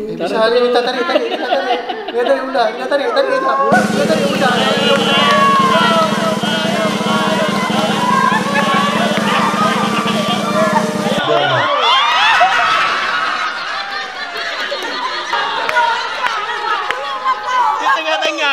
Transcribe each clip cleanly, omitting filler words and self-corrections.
Bisa kita tarik udah. Kita tarik udah. Di tengah-tengah.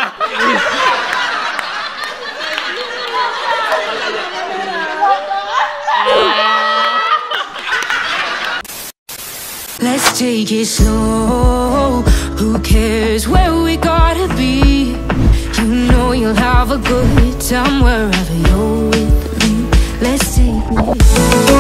Let's take it slow. Who cares where we gotta be? You know you'll have a good time wherever you're with me. Let's take it slow.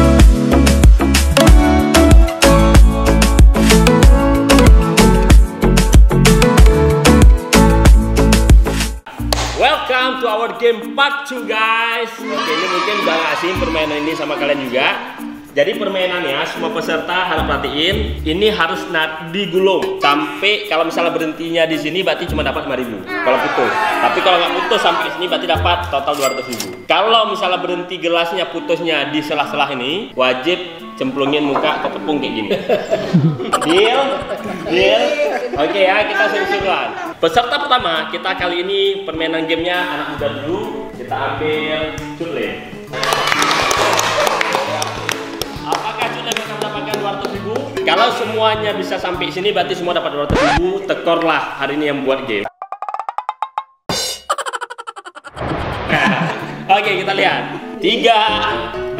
Welcome to our game part 2 guys. Oke, ini mungkin udah gak asing permainan ini sama kalian juga. Jadi permainannya semua peserta harus perhatiin, ini harus digulung sampai kalau misalnya berhentinya di sini berarti cuma dapat 5.000 kalau putus. Tapi kalau nggak putus sampai sini berarti dapat total 200.000. Kalau misalnya berhenti gelasnya putusnya di sela-sela ini, wajib cemplungin muka ke tepung kayak gini. Deal? Oke ya, kita seru-seruan. Peserta pertama kita kali ini permainan gamenya anak muda dulu. Kita ambil cule. Apakah Cule akan mendapatkan 200.000? Kalau semuanya bisa sampai sini berarti semua dapat 200.000. Tekorlah hari ini yang buat game. Oke, kita lihat. 3, 2,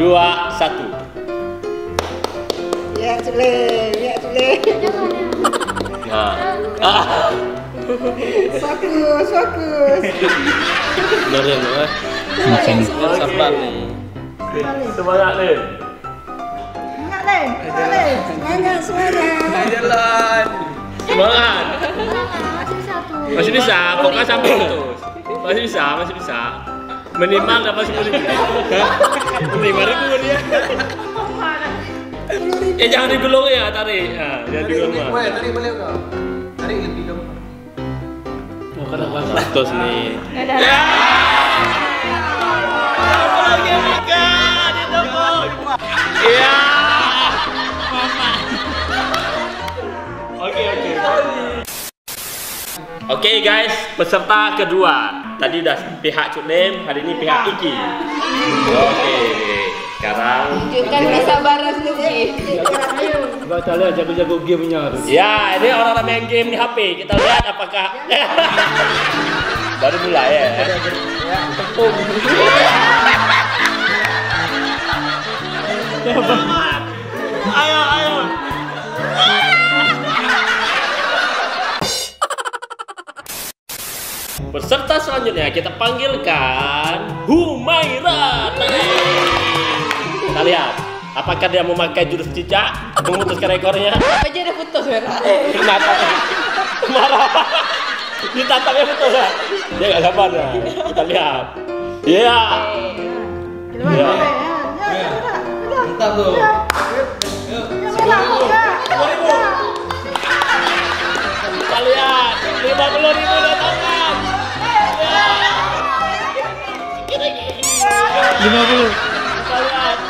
1. Ya Cule. Nah. Fokus. Beneran ya? Sabar nih. Semangat nih. Jalan. Semangat. Masih bisa, pokoknya sampai putus. Masih bisa. Minimal dapat 10.000. 5.000 dia. Jangan digulung ya, tarik. Jangan digulung. Tarik boleh enggak? Tarik lebih gampang. Oh, kenapa putus nih? Lagi makan di tepung. Iya. Oke guys, peserta kedua. Tadi udah pihak Cudem, hari ini pihak Iki. Oke, sekarang Tunjukkan kesabaran Iki. Kita lihat jago-jago gamenya. ya, ini orang-orang main game di HP. Kita lihat apakah baru mulai ya. Tepung. Ayo. Peserta selanjutnya kita panggilkan Humaira. Kita lihat apakah dia memakai jurus cicak memutuskan rekornya. Apa aja udah putus merah. Marah. Ditatapnya putus ya. Dia nggak sabar ya. Kita lihat. Iya. Mantap tuh. Kita lihat 50.000 datangan. 50. Kita lihat.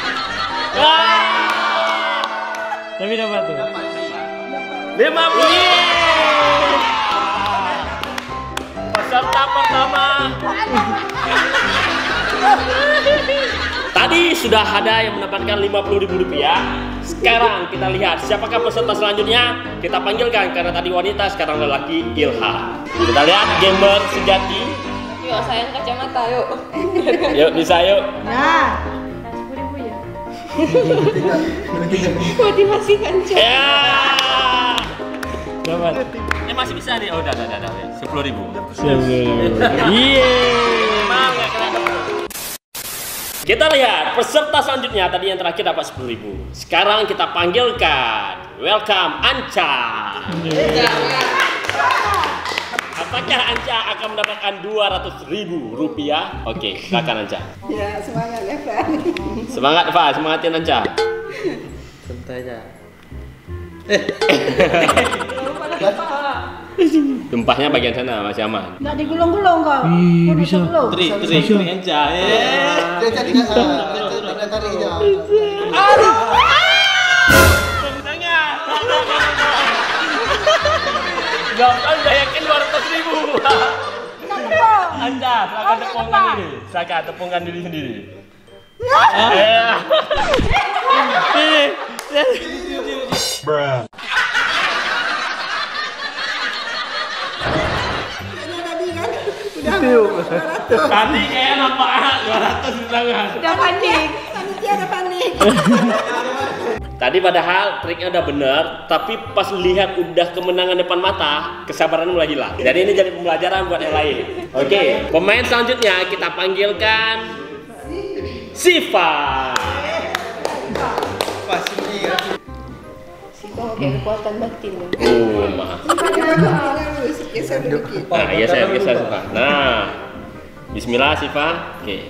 Tapi dapat tuh. 50. Peserta pertama. Tadi sudah ada yang mendapatkan 50.000 rupiah. Sekarang kita lihat siapakah peserta selanjutnya. Kita panggilkan karena tadi wanita, sekarang lelaki, Ilham. Kita lihat gamer sejati. Yuk sayang kacamata yuk. Yuk bisa yuk. Nah. 10.000 ya. Motivasi kanca. Ya. Dapat. Masih bisa nih. Oh udah. 10.000. Iya. Kita lihat peserta selanjutnya. Tadi yang terakhir dapat 10.000. Sekarang kita panggilkan. Welcome Anca. Apakah Anca akan mendapatkan 200.000 rupiah? Oke, silakan Anca. Ya semangat ya Pak. Semangat Pak, semangatin Anca. Santai aja. Tumpahnya bagian sana masih aman. Nggak digulung-gulung kok. Bisa. Trik Anca. Dia tinggal tarik aja. Aduh. Jawab Anda yakin 200.000. Anda silakan tepungkan diri. Silakan tepungkan diri sendiri. Tadi kayak nampak 200 di tangan. Udah panik. Panitia udah panik. Tadi padahal triknya udah bener, tapi pas lihat udah kemenangan depan mata, kesabaran mulai hilang. Jadi ini jadi pembelajaran buat yang lain. Oke, pemain selanjutnya kita panggilkan Siva. Siva kayak kekuatan batin. Oh, maaf. Geser dikit. Nah, iya saya geser Siva. Nah, Bismillah Siva. Oke.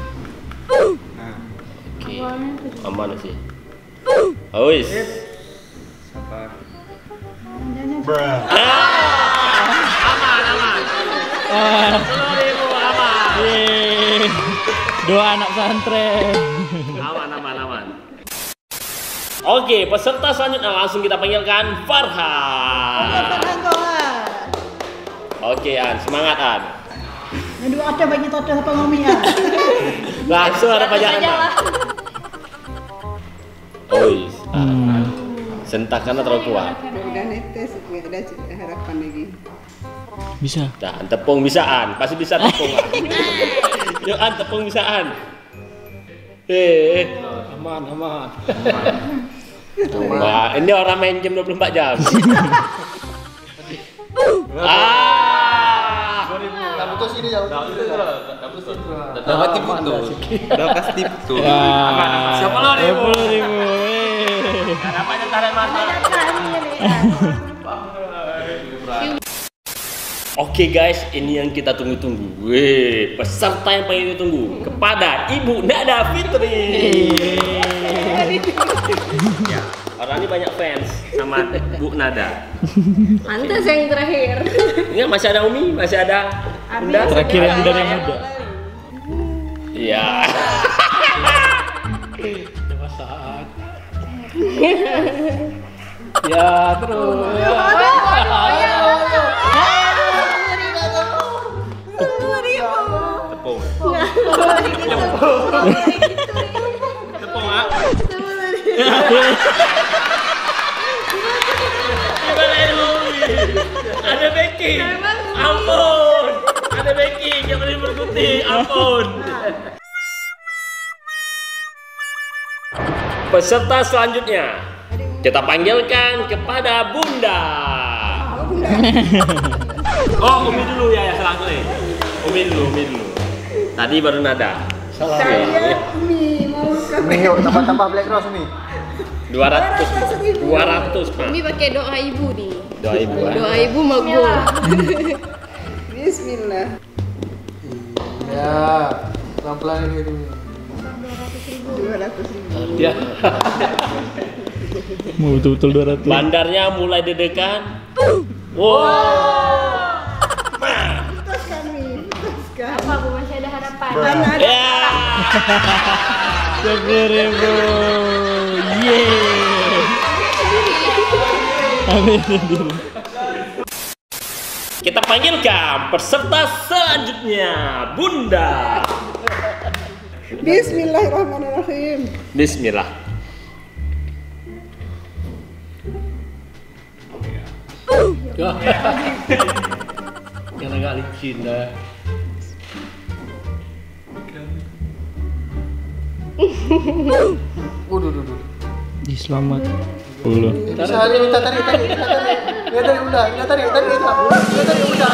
Oke, aman sih. Awis. Sabar. Aman. 10.000 aman. Dua anak santren. Aman. Oke, peserta selanjutnya langsung kita panggilkan Farhan. Oke, An, semangat An. Aduh, ada banyak todoh apa ngomongnya. Langsung ada pajangan. Awis. Sentakannya terlalu kuat. Udah netes, nggak ada harapan lagi. Bisa. Nah, tepung bisa An, pasti bisa tepung An. Yuk An, tepung bisa An. Aman. Wah, ini orang main jam 24 jam. Putus ini jauh. Dapat tipu tuh. Dapat tipu tuh. Wah. 10.000. Harapannya tarik mata. Oke guys, ini yang kita tunggu-tunggu. Wih, peserta yang paling ditunggu kepada Ibu Nada Fitri. Ya, orang ini banyak fans sama Bu Nada. Antas yang terakhir. Ini masih ada Umi, masih ada Bunda. Terakhir yang dari muda. Iya. Ya terus. Tepung. Tepung ah. Gimana ini? Ada backing. Ampun. Ada backing. Jangan diberkuti. Ampun. Peserta selanjutnya kita panggilkan kepada Bunda. Oh, Umi dulu ya selanjutnya. Umi dulu. Tadi baru Nada. Saya Umi mau Umi, yuk tambah Black Rose Umi. 200 Pak. Ini pakai doa ibu nih. Doa ibu. Doa ibu makbul. Bismillah. Ya, pelan-pelan ini dulu. 200.000. Ya. Mau betul-betul 200. Bandarnya mulai deg-degan. Wow. Putuskan Mi, putuskan. Apa bu masih ada harapan? Ya. 10.000. Yeay. Amin sendiri. Kita panggilkan peserta selanjutnya, Bunda. Bismillahirrahmanirrahim. Bismillah. Karena gak licin dah. Waduh. Di selamat. Belum. Bisa hari ini tarik. Lihat dari Bunda, lihat tarik. Lihat dari Bunda.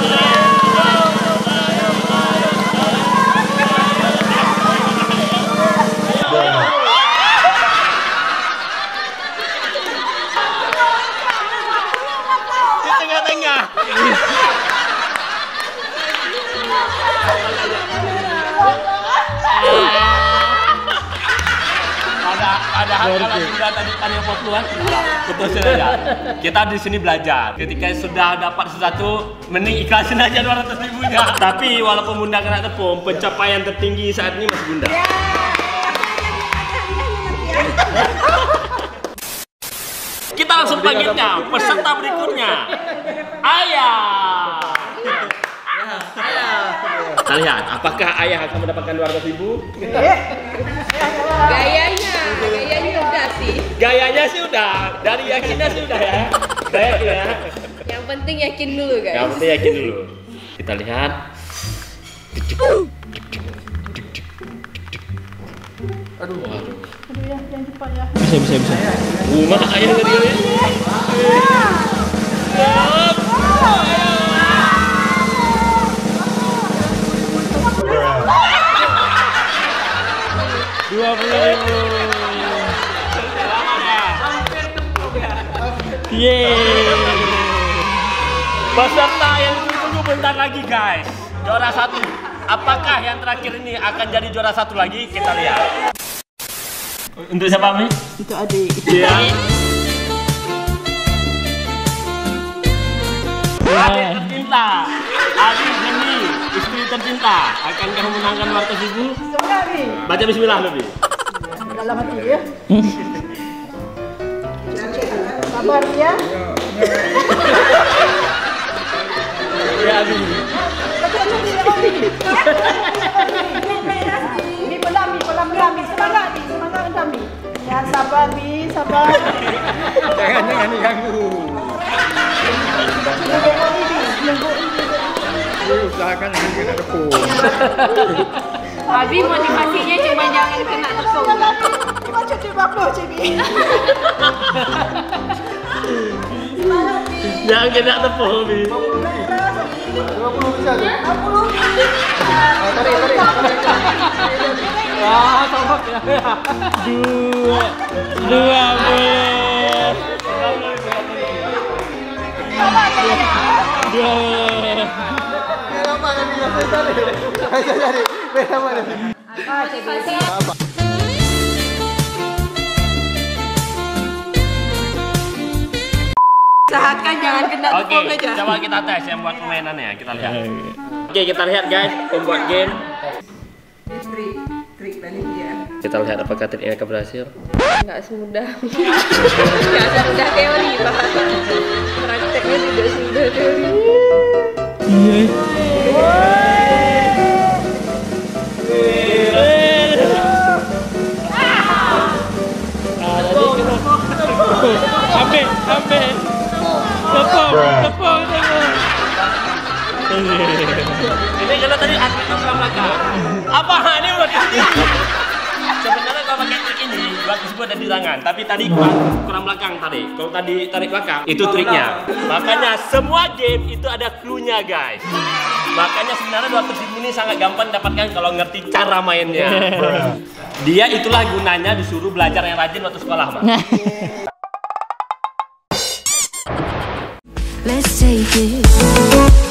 Di tengah-tengah. Padahal kalau sudah tadi tanya populan, putusin aja. Kita di sini belajar. Ketika sudah dapat sesuatu, mending ikhlasin aja 200.000-nya. Tapi walaupun Bunda kena tepung, pencapaian tertinggi saat ini masih Bunda. Kita langsung panggilnya peserta berikutnya. Ayah. Kita lihat apakah Ayah akan mendapatkan 200.000? Gayanya udah sih. Gayanya sih udah, dari yakinnya sih udah ya. Saya ya. Yang penting yakin dulu guys. Yang penting yakin dulu. Kita lihat. Aduh. Aduh ya, jangan cepat ya. Bisa. Rumah Ayah tadi ya. Peserta yang ditunggu bentar lagi guys. Juara 1. Apakah yang terakhir ini akan jadi juara 1 lagi? Kita lihat. Untuk siapa Mi? Untuk adik. Iya. Adik tercinta, adik Jemi, istri tercinta, akankah memenangkan 200.000? Semangat nih. Baca Bismillah Nabi. Dalam hati ya. Sabar ya. Ya Abi. Ini pelan semangat kami. Ya sabar nih, sabar. Jangan diganggu. Usahakan jangan kena tepung. Abi motivasinya cuma jangan kena tepung. Cuma cuci baklo sini. Jangan kena tepung Abi. 50 bisa tuh. 50. Tarik. Ah, sobat ya. Dua boleh. Dua. Merah mana bisa saya cari. Merah mana? Usahakan jangan kena Oke, tepung aja. coba kita tes yang buat permainannya. Kita lihat. Oke, kita lihat guys, pembuat game. Trik tadi dia. Kita lihat apakah triknya akan berhasil. Nggak semudah teori Pak. Prakteknya tidak semudah teori. Sampai. Tepung. Ini kalau tadi atletnya kurang belakang. Apa ini udah sebenarnya kalau pakai trik ini buat disebut ada di tangan, tapi tadi kurang belakang tadi. Kalau tadi tarik belakang itu triknya. Makanya semua game itu ada clue-nya guys. Makanya sebenarnya 200.000 ini sangat gampang dapatkan kalau ngerti cara mainnya. Dia itulah gunanya disuruh belajar yang rajin waktu sekolah, Mas. Let's take it